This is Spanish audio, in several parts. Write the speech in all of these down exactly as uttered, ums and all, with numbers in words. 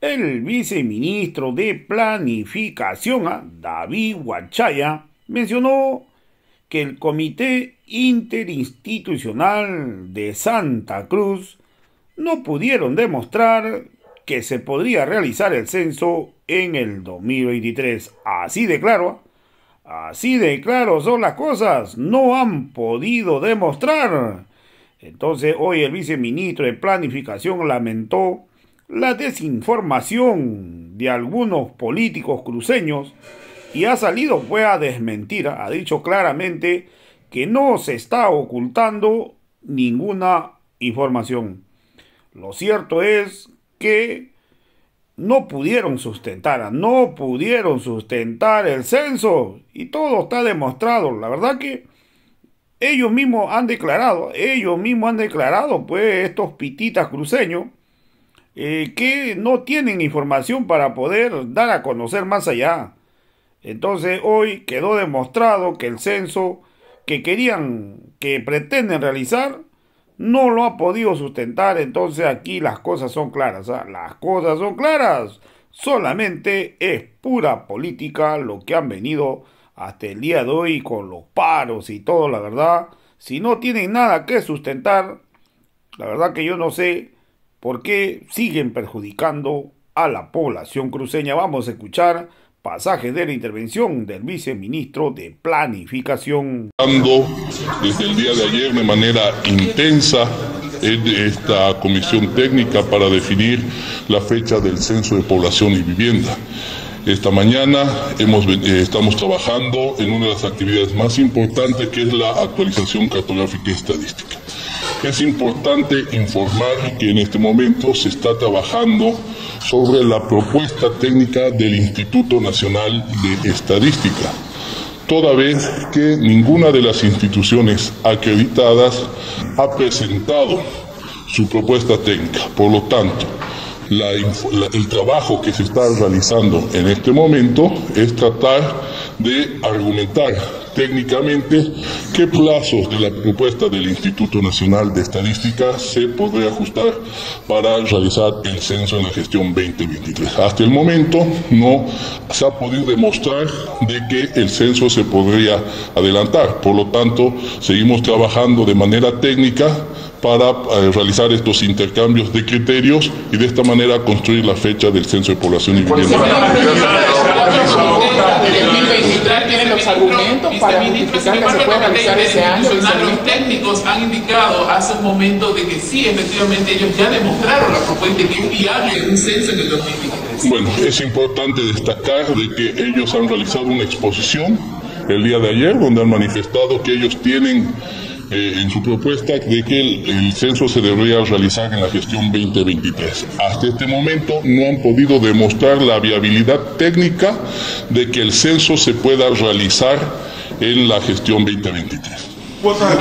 El viceministro de Planificación, David Huachaya, mencionó que el Comité Interinstitucional de Santa Cruz no pudieron demostrar que se podría realizar el censo en el dos mil veintitrés. Así de claro, así de claro son las cosas, no han podido demostrar. Entonces hoy el viceministro de Planificación lamentó la desinformación de algunos políticos cruceños y ha salido pues a desmentir, ha dicho claramente que no se está ocultando ninguna información. Lo cierto es que no pudieron sustentar, no pudieron sustentar el censo y todo está demostrado. La verdad que ellos mismos han declarado, ellos mismos han declarado pues estos pititas cruceños Eh, que no tienen información para poder dar a conocer más allá. Entonces hoy quedó demostrado que el censo que querían, que pretenden realizar, no lo ha podido sustentar. Entonces aquí las cosas son claras, ¿eh? Las cosas son claras. Solamente es pura política lo que han venido hasta el día de hoy con los paros y todo, la verdad. Si no tienen nada que sustentar, la verdad que yo no sé ¿por qué siguen perjudicando a la población cruceña? Vamos a escuchar pasajes de la intervención del viceministro de Planificación. Desde el día de ayer de manera intensa en esta comisión técnica para definir la fecha del censo de población y vivienda. Esta mañana hemos, eh, estamos trabajando en una de las actividades más importantes, que es la actualización cartográfica y estadística. Es importante informar que en este momento se está trabajando sobre la propuesta técnica del Instituto Nacional de Estadística, toda vez que ninguna de las instituciones acreditadas ha presentado su propuesta técnica. Por lo tanto, La, la, el trabajo que se está realizando en este momento es tratar de argumentar técnicamente qué plazos de la propuesta del Instituto Nacional de Estadística se podría ajustar para realizar el censo en la gestión veinte veintitrés. Hasta el momento no se ha podido demostrar de que el censo se podría adelantar. Por lo tanto, seguimos trabajando de manera técnica para eh, realizar estos intercambios de criterios y de esta manera construir la fecha del censo de población y vivienda. ¿Tienen los argumentos para justificar que se pueda realizar ese año? Los técnicos han indicado hace un momento de que sí, efectivamente ellos ya demostraron la propuesta de que es viable un censo en el dos mil veintitrés. Bueno, es importante destacar de que ellos han realizado una exposición el día de ayer donde han manifestado que ellos tienen Eh, en su propuesta de que el, el censo se debería realizar en la gestión veinte veintitrés. Hasta este momento no han podido demostrar la viabilidad técnica de que el censo se pueda realizar en la gestión veinte veintitrés. ¿Cuántas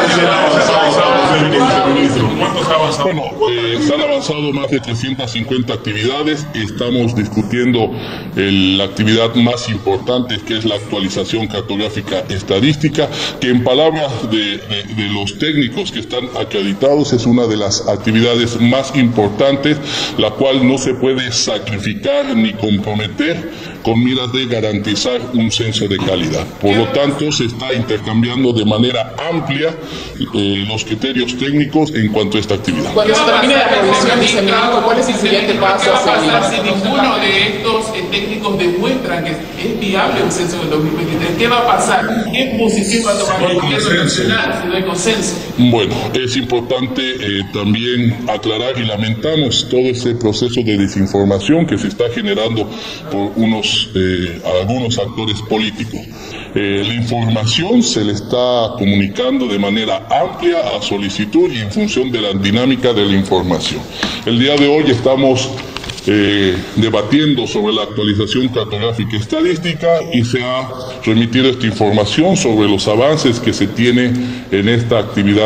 Bueno, eh, se han avanzado más de trescientas cincuenta actividades. Estamos discutiendo el, la actividad más importante, que es la actualización cartográfica estadística, que en palabras de, de, de los técnicos que están acreditados es una de las actividades más importantes, la cual no se puede sacrificar ni comprometer con miras de garantizar un censo de calidad. Por lo tanto, se está intercambiando de manera amplia eh, los criterios técnicos en cuanto a esta actividad. Cuando se termine la revisión, viceministro, ¿cuál es el siguiente paso? ¿Qué va a pasar si ninguno de estos eh, técnicos demuestran que es viable un censo en el dos mil veintitrés? ¿Qué va a pasar? ¿Qué posición va a tomar el gobierno nacional si no hay consenso? Bueno, es importante eh, también aclarar y lamentamos todo ese proceso de desinformación que se está generando por unos eh, algunos actores políticos. Eh, la información se le está comunicando de manera amplia a solicitud y en función de la dinámica de la información. El día de hoy estamos eh, debatiendo sobre la actualización cartográfica estadística y se ha remitido esta información sobre los avances que se tiene en esta actividad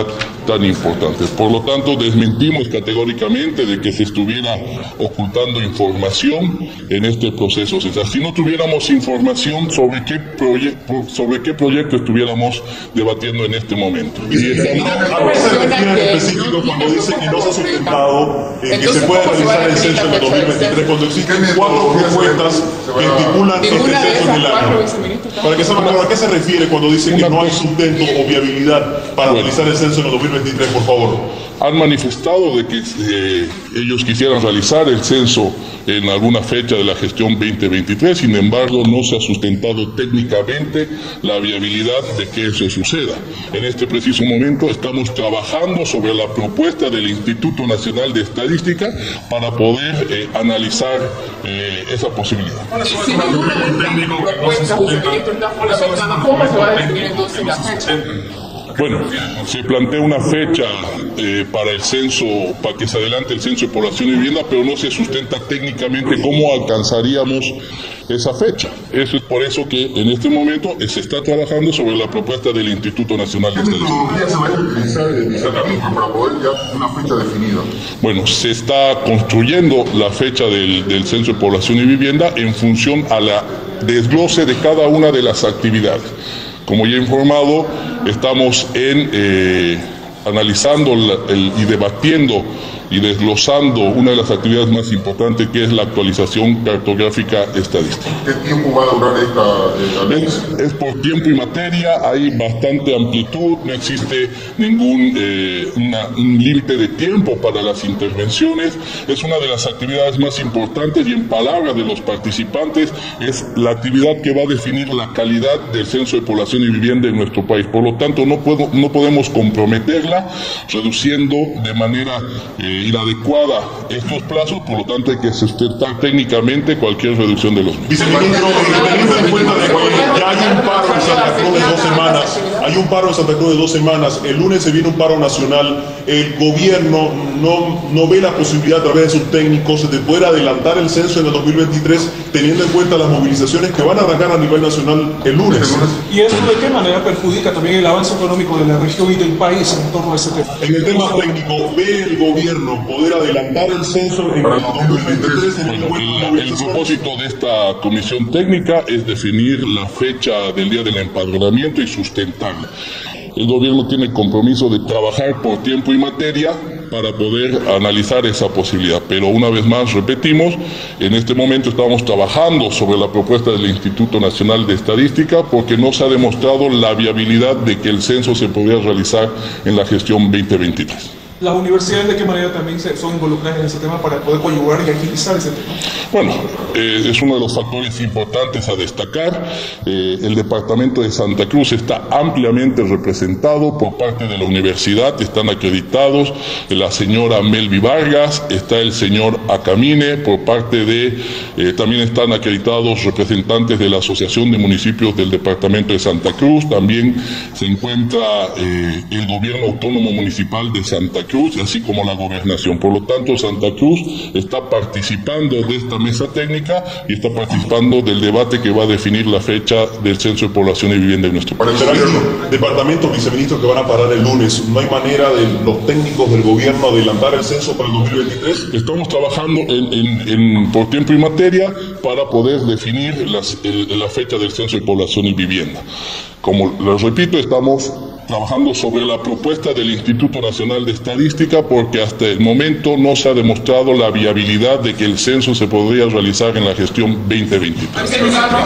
tan importantes. Por lo tanto, desmentimos categóricamente de que se estuviera ocultando información en este proceso. O sea, si no tuviéramos información sobre qué, proye sobre qué proyecto estuviéramos debatiendo en este momento. Y estamos, ¿a qué se refiere en específico cuando dice que no se ha sustentado eh, que se puede realizar el censo en el dos mil veintitrés, cuando existen cuatro propuestas que estipulan este censo en el año? Para que sepan claro, ¿a qué se refiere cuando dice que no hay sustento o viabilidad para realizar el censo en el dos mil veintitrés, por favor? Han manifestado de que eh, ellos quisieran realizar el censo en alguna fecha de la gestión veinte veintitrés, sin embargo no se ha sustentado técnicamente la viabilidad de que eso suceda. En este preciso momento estamos trabajando sobre la propuesta del Instituto Nacional de Estadística para poder eh, analizar eh, esa posibilidad. Si ninguna de estas propuestas, viceministro, está fundamentado, ¿cómo se va a definir entonces la fecha? Bueno, se plantea una fecha eh, para el censo, para que se adelante el censo de población y vivienda, pero no se sustenta técnicamente cómo alcanzaríamos esa fecha. Eso es por eso que en este momento se está trabajando sobre la propuesta del Instituto Nacional de Estadística. ¿Qué metodología se va a utilizar exactamente para poder ya una fecha definida? Bueno, se está construyendo la fecha del, del censo de población y vivienda en función a la desglose de cada una de las actividades. Como ya he informado, estamos en, eh, analizando la, el, y debatiendo y desglosando una de las actividades más importantes, que es la actualización cartográfica estadística. ¿Qué tiempo va a durar esta eh, es, es por tiempo y materia, hay bastante amplitud, no existe ningún eh, una, un límite de tiempo para las intervenciones. Es una de las actividades más importantes y, en palabras de los participantes, es la actividad que va a definir la calidad del censo de población y vivienda en nuestro país. Por lo tanto, no, puedo, no podemos comprometerla reduciendo de manera eh, inadecuada estos plazos, por lo tanto hay que sustentar técnicamente cualquier reducción de los mismos. Viceministro, teniendo en cuenta de que ya hay un paro en Santa Cruz de dos semanas, hay un paro en Santa Cruz de dos semanas, el lunes se viene un paro nacional, el gobierno no, no ve la posibilidad a través de sus técnicos de poder adelantar el censo en el dos mil veintitrés, teniendo en cuenta las movilizaciones que van a arrancar a nivel nacional el lunes. ¿Y eso de qué manera perjudica también el avance económico de la región y del país en torno a ese tema? En el tema técnico, ¿ve el gobierno poder adelantar el censo en el dos mil veintitrés? Bueno, el, el propósito de esta comisión técnica es definir la fecha del día del empadronamiento y sustentarla. El gobierno tiene el compromiso de trabajar por tiempo y materia para poder analizar esa posibilidad. Pero una vez más, repetimos, en este momento estamos trabajando sobre la propuesta del Instituto Nacional de Estadística porque no se ha demostrado la viabilidad de que el censo se podría realizar en la gestión veinte veintitrés. ¿Las universidades de qué manera también se, son involucradas en ese tema para poder coadyuvar y agilizar ese tema? Bueno, eh, es uno de los factores importantes a destacar. Eh, el departamento de Santa Cruz está ampliamente representado por parte de la universidad, están acreditados la señora Melvi Vargas, está el señor Acamine, por parte de, eh, también están acreditados representantes de la Asociación de Municipios del departamento de Santa Cruz, también se encuentra eh, el gobierno autónomo municipal de Santa Cruz, así como la gobernación. Por lo tanto, Santa Cruz está participando de esta mesa técnica y está participando del debate que va a definir la fecha del censo de población y vivienda en nuestro país. Pero hay departamentos, viceministros, que van a parar el lunes. ¿No hay manera de los técnicos del gobierno adelantar el censo para el dos mil veintitrés? Estamos trabajando en, en, en, por tiempo y materia para poder definir las, el, la fecha del censo de población y vivienda. Como les repito, estamos trabajando sobre la propuesta del Instituto Nacional de Estadística porque hasta el momento no se ha demostrado la viabilidad de que el censo se podría realizar en la gestión veinte veintitrés. De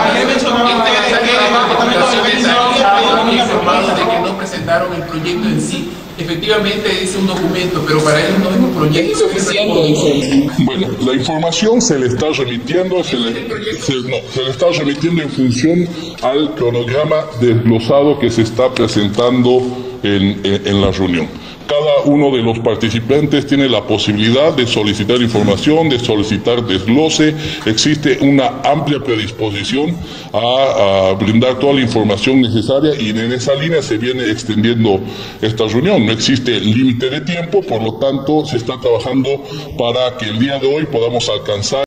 que no presentaron el proyecto en sí. Efectivamente dice un documento, pero para ellos no es un proyecto suficiente. Bueno, la información se le está remitiendo, se le, se, no, se le está remitiendo en función al cronograma desglosado que se está presentando en, en, en la reunión. Cada uno de los participantes tiene la posibilidad de solicitar información, de solicitar desglose. Existe una amplia predisposición a, a brindar toda la información necesaria y en esa línea se viene extendiendo esta reunión. No existe límite de tiempo, por lo tanto se está trabajando para que el día de hoy podamos alcanzar